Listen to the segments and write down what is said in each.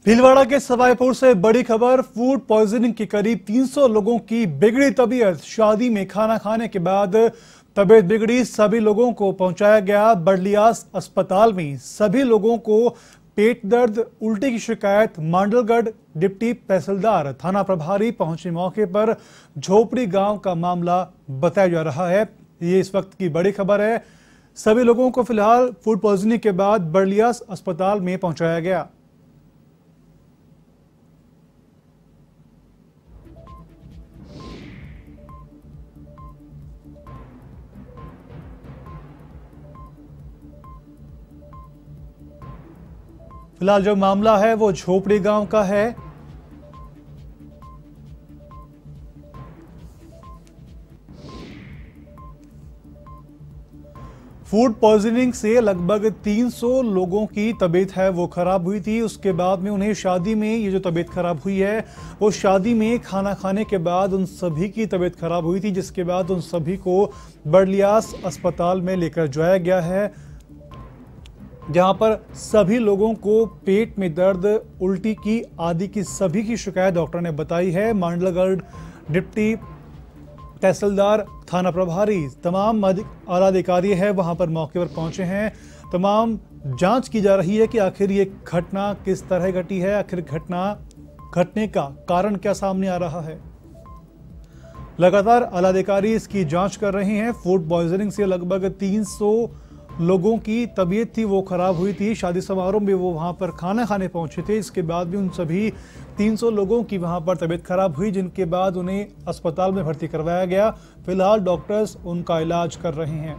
भीलवाड़ा के सवाईपुर से बड़ी खबर। फूड पॉइजनिंग के करीब 300 लोगों की बिगड़ी तबीयत। शादी में खाना खाने के बाद तबीयत बिगड़ी, सभी लोगों को पहुंचाया गया बर्लियास अस्पताल में। सभी लोगों को पेट दर्द, उल्टी की शिकायत। मांडलगढ़ डिप्टी तहसीलदार थाना प्रभारी पहुंचे मौके पर। झोपड़ी गांव का मामला बताया जा रहा है। ये इस वक्त की बड़ी खबर है। सभी लोगों को फिलहाल फूड पॉइजनिंग के बाद बर्लियास अस्पताल में पहुंचाया गया। फिलहाल जो मामला है वो झोपड़ी गांव का है। फूड पॉइजनिंग से लगभग 300 लोगों की तबीयत है वो खराब हुई थी। उसके बाद में उन्हें शादी में ये जो तबीयत खराब हुई है वो शादी में खाना खाने के बाद उन सभी की तबीयत खराब हुई थी, जिसके बाद उन सभी को बर्लियास अस्पताल में लेकर जाया गया है, जहां पर सभी लोगों को पेट में दर्द, उल्टी की आदि की सभी की शिकायत डॉक्टर ने बताई है। मांडलगढ़ डिप्टी तहसीलदार, थाना प्रभारी, तमाम आला अधिकारी है वहां पर मौके पर पहुंचे हैं। तमाम जांच की जा रही है कि आखिर ये घटना किस तरह घटी है, आखिर घटना घटने का कारण क्या सामने आ रहा है। लगातार आला अधिकारी इसकी जांच कर रहे हैं। फूड पॉइजनिंग से लगभग 300 लोगों की तबीयत थी वो खराब हुई थी। शादी समारोह में वो वहां पर खाना खाने पहुंचे थे। इसके बाद भी उन सभी 300 लोगों की वहां पर तबीयत खराब हुई, जिनके बाद उन्हें अस्पताल में भर्ती करवाया गया। फिलहाल डॉक्टर्स उनका इलाज कर रहे हैं।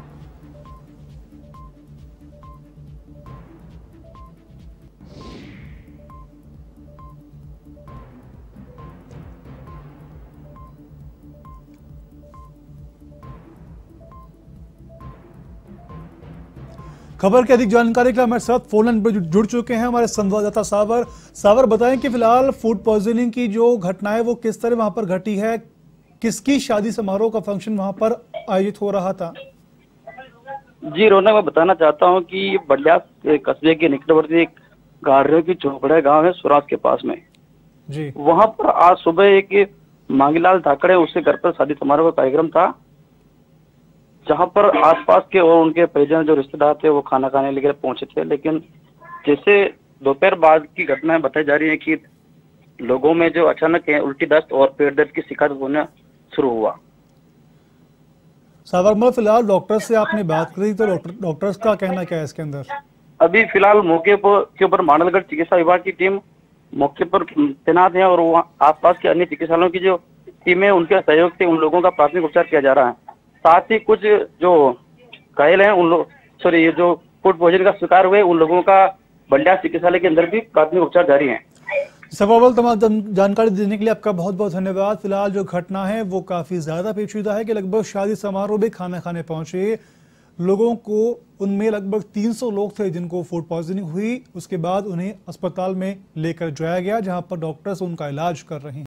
खबर की अधिक जानकारी के लिए हमारे साथ फोन लाइन पर जुड़ चुके हैं हमारे संवाददाता सावर बताएं कि फिलहाल फूड पॉइजनिंग की जो घटना है वो किस तरह वहां पर घटी है, किसकी शादी समारोह का फंक्शन वहां पर आयोजित हो रहा था। जी रौनक, मैं बताना चाहता हूं कि बलिया कस्बे के निकटवर्ती एक गाड़ियों की झोपड़ा गांव है सुराज के पास में जी। वहां पर आज सुबह एक मांगीलाल धाकड़े, उसके घर पर शादी समारोह का कार्यक्रम था, जहां पर आसपास के और उनके परिजन जो रिश्तेदार थे वो खाना खाने लेकर पहुंचे थे। लेकिन जैसे दोपहर बाद की घटनाएं बताई जा रही है कि लोगों में जो अचानक उल्टी दस्त और पेट दर्द की शिकायत होना शुरू हुआ। सावर, फिलहाल डॉक्टर से आपने बात करी तो डॉक्टर्स का कहना क्या है इसके अंदर? अभी फिलहाल मौके के ऊपर मांडलगढ़ चिकित्सा विभाग की टीम मौके पर तैनात है और वहाँ आसपास के अन्य चिकित्सालयों की जो टीम है उनके सहयोग से उन लोगों का प्राथमिक उपचार किया जा रहा है। साथ ही कुछ जो घायल हैं उन लोग ये जो फूड पॉइजनिंग का शिकार हुए उन लोगों का बलिया चिकित्सालय के अंदर भी प्राथमिक उपचार जारी है। सवाल तमाम जानकारी देने के लिए आपका बहुत बहुत धन्यवाद। फिलहाल जो घटना है वो काफी ज्यादा पेचीदा है कि लगभग शादी समारोह में खाना खाने पहुंचे लोगों को, उनमें लगभग 300 लोग थे जिनको फूड पॉइजनिंग हुई। उसके बाद उन्हें अस्पताल में लेकर जाया गया, जहां पर डॉक्टर्स उनका इलाज कर रहे हैं।